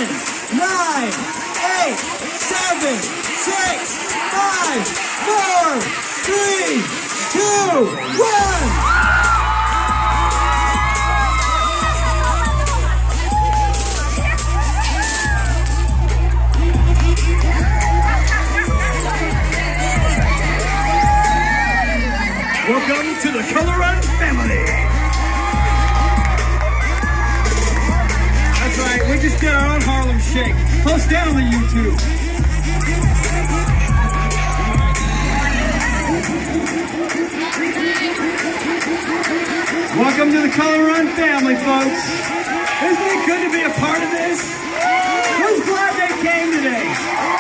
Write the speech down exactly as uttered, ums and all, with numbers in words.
ten, nine, eight, seven, six, five, four, three, two, one. Welcome to the Color Run family. That's right, we just did our own Harlem Shake. Post that on the YouTube. Welcome to the Color Run family, folks. Isn't it good to be a part of this? Who's glad they came today?